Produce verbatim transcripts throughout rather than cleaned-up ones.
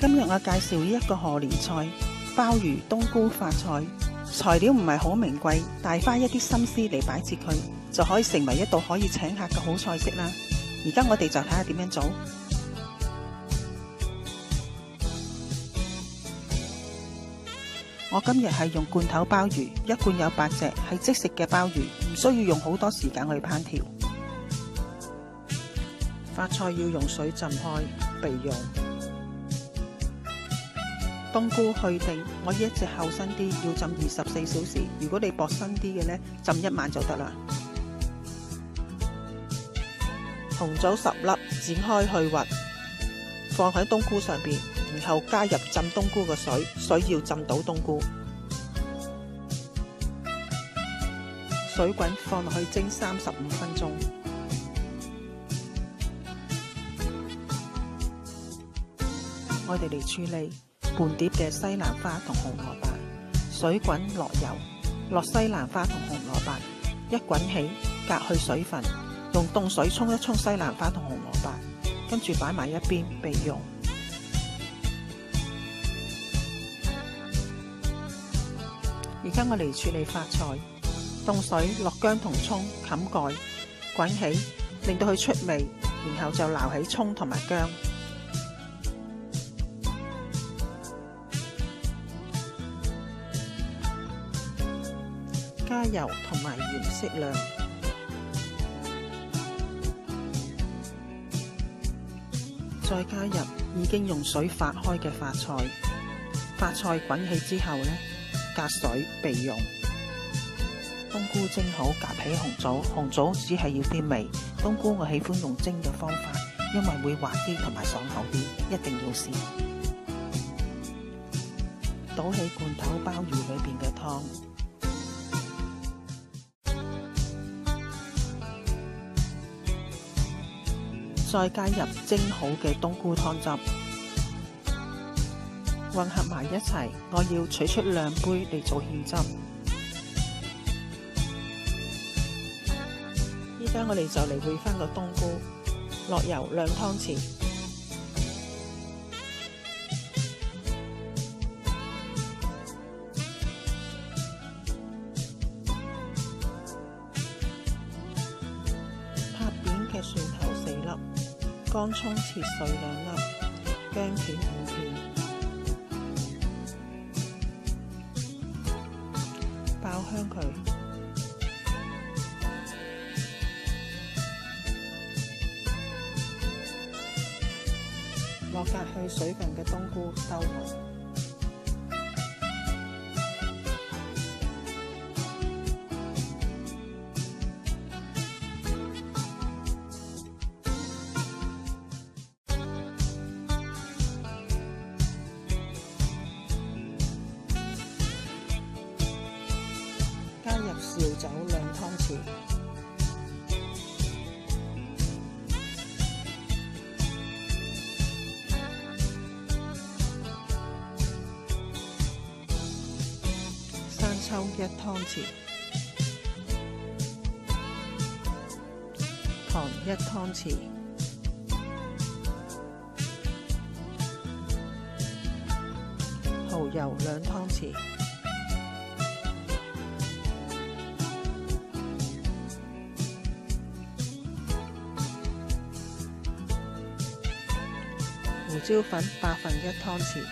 今日我介紹一個賀年菜鮑魚冬菇發菜，材料唔係好名貴，但花一啲心思嚟擺設佢，就可以成為一道可以請客嘅好菜式啦。而家我哋就睇下點樣做。我今日係用罐頭鮑魚，一罐有八隻，係即食嘅鮑魚，唔需要用好多時間去烹調。發菜要用水浸開備用。冬菇去定，我呢一隻厚身啲，要浸二十四小時。如果你薄身啲嘅呢，浸一晚就得啦。紅棗十粒，剪開去核，放喺冬菇上邊，然後加入浸冬菇嘅水，水要浸到冬菇。水滾放落去蒸三十五分鐘。我哋嚟處理半碟嘅西蘭花同紅蘿蔔，水滾落油，落西蘭花同紅蘿蔔，一滾起，隔去水分，用凍水沖一沖西蘭花同紅蘿蔔，跟住擺埋一邊備用。而家我嚟處理發菜，凍水落薑同蔥，冚蓋，滾起，令到佢出味，然後就撈起蔥同埋薑。加油同埋鹽適量，再加入已經用水發開嘅發菜。發菜滾起之後呢，隔水備用。冬菇蒸好，夾起紅棗，紅棗只係要啲味。冬菇我喜歡用蒸嘅方法，因為會滑啲同埋爽口啲，一定要試。倒起罐頭鮑魚裏邊嘅湯。再加入蒸好嘅冬菇湯汁，混合埋一齊。我要取出兩杯嚟做芡汁。依家我哋就嚟燴翻個冬菇，落油兩湯匙，拍扁嘅蒜頭四粒。乾葱切碎兩粒，薑片五片，爆香佢。落隔去水分嘅冬菇兜勻。加入紹酒兩湯匙，生抽一湯匙，糖一湯匙，蠔油兩湯匙。胡椒粉八分一湯匙，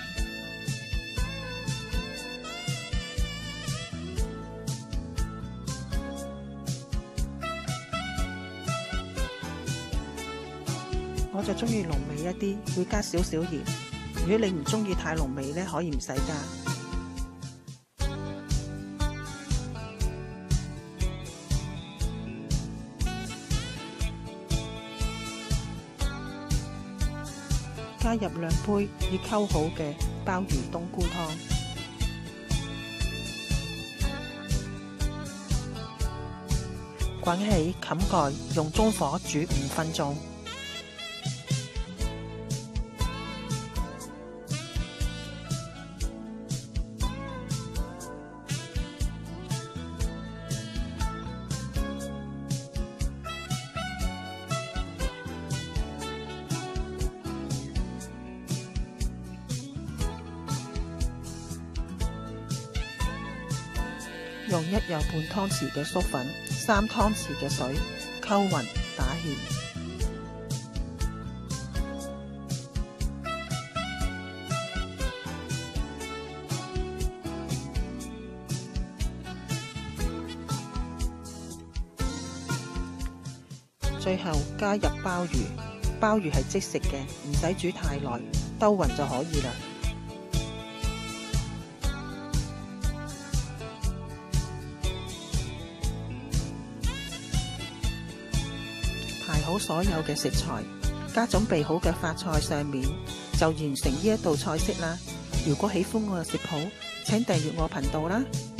我就中意濃味一啲，會加少少鹽。如果你唔中意太濃味呢，可以唔使加。加入兩杯已溝好嘅鮑魚冬菇湯，滾起，冚蓋，用中火煮五分鐘。 用一又半湯匙嘅粟粉、三湯匙嘅水溝勻打芡。最後加入鮑魚，鮑魚係即食嘅，唔使煮太耐，兜勻就可以啦。排好所有嘅食材，加準備好嘅發菜上面，就完成呢一道菜式啦。如果喜歡我嘅食譜，請訂閱我頻道啦。